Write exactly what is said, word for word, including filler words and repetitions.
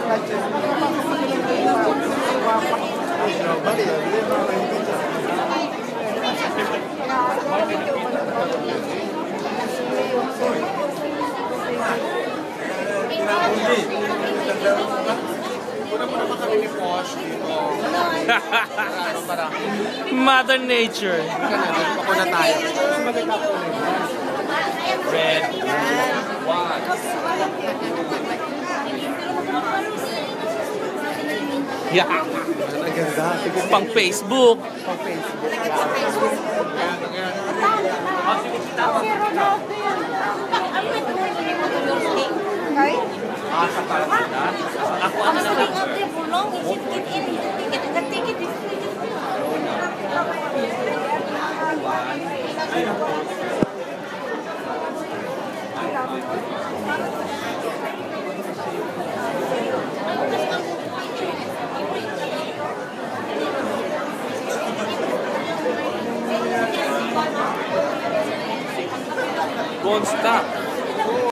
Mother Nature. Ako na tayo. Red. White. Yeah. Pang Facebook. Pang Facebook. Okay? Ah, sa pala sila. Ako ano naman. Don't stop.